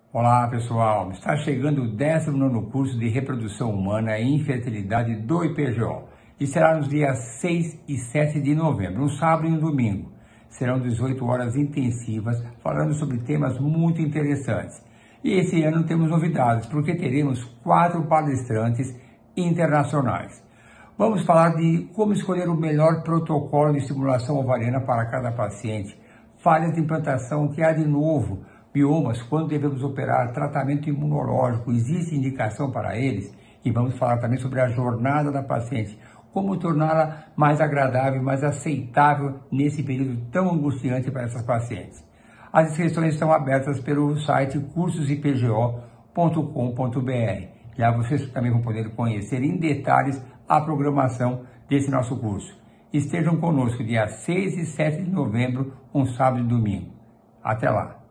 Olá pessoal, está chegando o 19º curso de Reprodução Humana e Infertilidade do IPGO e será nos dias 6 e 7 de novembro, um sábado e um domingo. Serão 18 horas intensivas falando sobre temas muito interessantes. E esse ano temos novidades, porque teremos 4 palestrantes internacionais. Vamos falar de como escolher o melhor protocolo de estimulação ovariana para cada paciente, falhas de implantação que há de novo, miomas, quando devemos operar, tratamento imunológico, existe indicação para eles? E vamos falar também sobre a jornada da paciente, como torná-la mais agradável, mais aceitável nesse período tão angustiante para essas pacientes. As inscrições estão abertas pelo site cursosipgo.com.br. Lá vocês também vão poder conhecer em detalhes a programação desse nosso curso. Estejam conosco dia 6 e 7 de novembro, um sábado e domingo. Até lá!